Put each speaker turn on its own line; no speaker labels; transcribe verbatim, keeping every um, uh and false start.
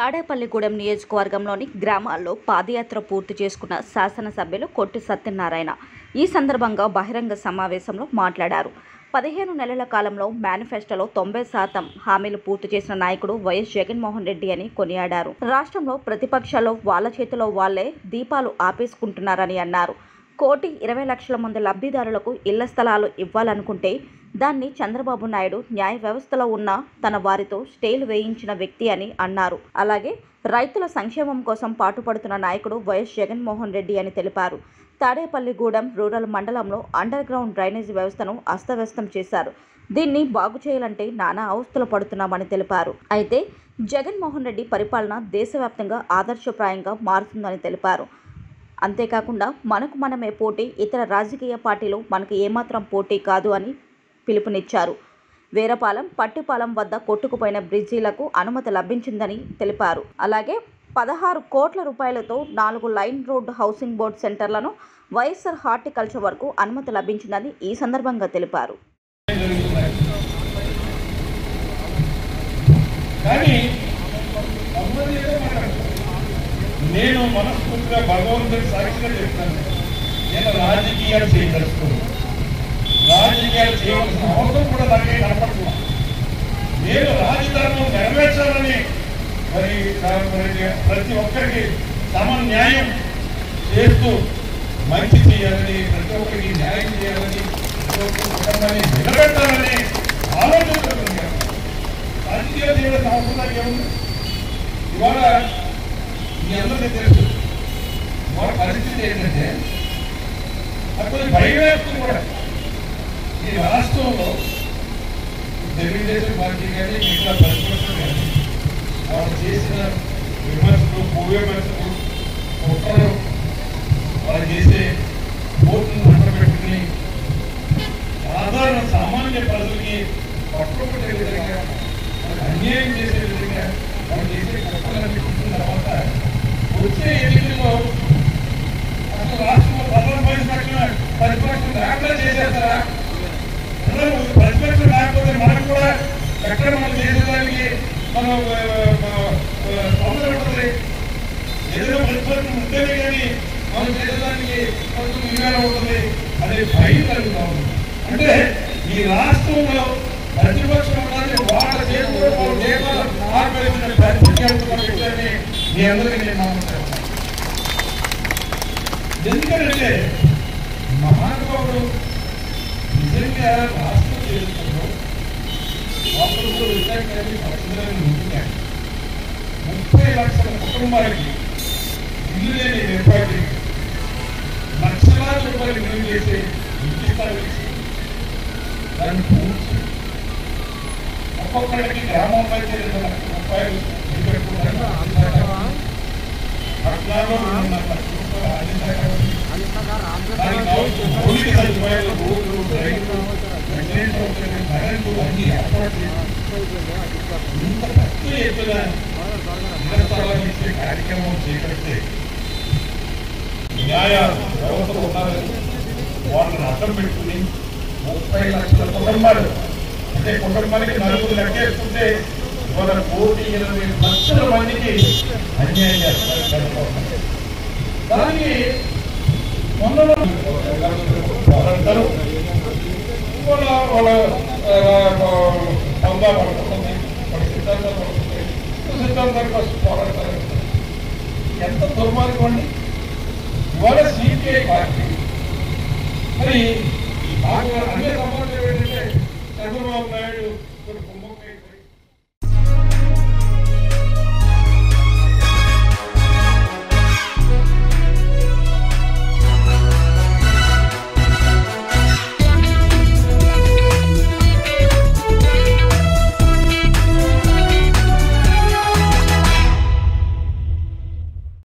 తాడేపల్లిగూడెం నియోజకవర్గంలోని గ్రామాల్లో పాదయాత్ర పూర్తి చేసుకున్న శాసనసభ్యులు కొట్టి సత్యనారాయణ ఈ సందర్భంగా బహిరంగ సమావేశంలో మాట్లాడారు. పదిహేను నెలల కాలంలో మేనిఫెస్టోలో తొంభై శాతం హామీలు పూర్తి చేసిన నాయకుడు వైఎస్ జగన్మోహన్ రెడ్డి అని కొనియాడారు. రాష్ట్రంలో ప్రతిపక్షాలు వాళ్ళ చేతిలో వాళ్లే దీపాలు ఆపేసుకుంటున్నారని అన్నారు. కోటి ఇరవై లక్షల మంది లబ్ధిదారులకు ఇళ్ల స్థలాలు ఇవ్వాలనుకుంటే దాన్ని చంద్రబాబు నాయుడు న్యాయ వ్యవస్థలో ఉన్న తన వారితో స్టేలు వేయించిన వ్యక్తి అని అన్నారు. అలాగే రైతుల సంక్షేమం కోసం పాటుపడుతున్న నాయకుడు వైఎస్ జగన్మోహన్ రెడ్డి అని తెలిపారు. తాడేపల్లిగూడెం రూరల్ మండలంలో అండర్ గ్రౌండ్ డ్రైనేజీ వ్యవస్థను అస్తవ్యస్తం చేశారు. దీన్ని బాగు చేయాలంటే నానా అవస్థలు పడుతున్నామని తెలిపారు. అయితే జగన్మోహన్ రెడ్డి పరిపాలన దేశవ్యాప్తంగా ఆదర్శప్రాయంగా మారుతుందని తెలిపారు. అంతేకాకుండా మనకు మనమే పోటీ, ఇతర రాజకీయ పార్టీలు మనకు ఏమాత్రం పోటీ కాదు అని పిలుపునిచ్చారు. వేరపాలెం, పట్టిపాలెం వద్ద కొట్టుకుపోయిన బ్రిడ్జీలకు అనుమతి లభించిందని తెలిపారు. అలాగే పదహారు కోట్ల రూపాయలతో నాలుగు లైన్ రోడ్ హౌసింగ్ బోర్డు సెంటర్లను వైఎస్ఆర్ హార్టికల్చర్ వరకు అనుమతి లభించిందని ఈ సందర్భంగా తెలిపారు.
నేను మనస్ఫూర్తిగా భగవంతుడి సాక్షిగా చెప్తాను, నేను రాజకీయాలు చేయదలుచుకోను. రాజకీయాలు చేయవలసిన అవసరం కూడా నాకే కనపడుతున్నా. నేను రాజధానిలో నెరవేర్చాలని మరి ప్రతి ఒక్కరికి సమన్యాయం చేస్తూ మంచి చేయాలని, ప్రతి ఒక్కరికి న్యాయం చేయాలని, ప్రతి ఒక్కరి కుటుంబాన్ని నిలబెట్టాలని ఆలోచన రాజకీయాలు చేయవలసిన అవసరం ఏముంది? ఇవాళ మీ అందరికీ తెలుసు వాళ్ళ పరిస్థితి ఏంటంటే అప్పుడు భయం వేస్తుంది కూడా. ఈ రాష్ట్రంలో తెలుగుదేశం పార్టీ కానీ మిగతా ప్రతిపక్షం కానీ వాళ్ళు చేసిన విమర్శలు, భూవిమర్శలు, కుట్రలు, వాళ్ళు చేసే ఓట్లను మంటపెట్టుకుని సాధారణ సామాన్య ప్రజలకి పట్టుబట్టే విధంగా వాళ్ళకి అన్యాయం చేసే విధంగా వాళ్ళు చేసే కుట్రలను పెట్టుకున్న తర్వాత వచ్చే ఎన్నికల్లో అసలు రాష్ట్రంలో ప్రధాన ప్రతిపక్షం ప్రతిపక్షం లేకుండా చేసేస్తారా? ప్రతిపక్షం లేకపోతే మనకు కూడా ఎక్కడ మనం చేసేదానికి మనం తొందర ఉంటుంది. ఏదైనా ప్రతిపక్షం ఉంటేనే కానీ మనం చేసేదానికి కొంచెం విధానం ఉంటుంది. అదే భయం కలుగుతా ఉంది. అంటే ఈ రాష్ట్రంలో ప్రతిపక్షం ఉన్నది వాళ్ళ చేతిలో వాళ్ళ దేవాల ఆర్పేసిన ప్రతిపక్షాలు పెట్టారని మీ అందరికీ నేను నమ్ముతాను. ఎందుకంటే మహానుభావుడు నిజంగా రాష్ట్ర చరిత్రలో వాపులతో విశాఖని పక్షులను నింపుతాడు. ముప్పై లక్షల కుటుంబాలకి ఇల్లు లేని ఏర్పాటు లక్షలాది రూపాయలు విలువ చేసే ఇంటి స్థలం దాన్ని పూర్తి ఒక్కొక్కరికి గ్రామం అయితే రెండు లక్షల రూపాయలు పట్నాలో రెండున్నర లక్షల రూపాయలు సదుపాయాలు, రోడ్లు, రైలు, కరెంటు అన్ని ఏర్పాటు ఇంత పెద్ద ఎత్తున ఇళ్ల స్థలాలు ఇచ్చే కార్యక్రమం చేపడితే న్యాయ వ్యవస్థ ఉన్నారని వాళ్ళని అర్థం పెట్టుకుని ముప్పై లక్షల కుటుంబాలు అంటే కుటుంబానికి నలుగురు లెక్కేసుకుంటే ఇవాళ కోటి ఇరవై లక్షల మందికి అన్యాయం చేస్తారు. దానికి మొన్న పోరాడతారు, వాళ్ళ వాళ్ళ హోదా పడుతుంది, వాళ్ళ సిద్ధాంతాలు పడుతుంది, సిద్ధాంతాల కోసం పోరాడతారు. ఎంత దుర్మార్గం అండి! ఇవాళ సిపిఐ పార్టీ మరి అన్ని సమాజం ఏంటంటే చంద్రబాబు నాయుడు కుంభ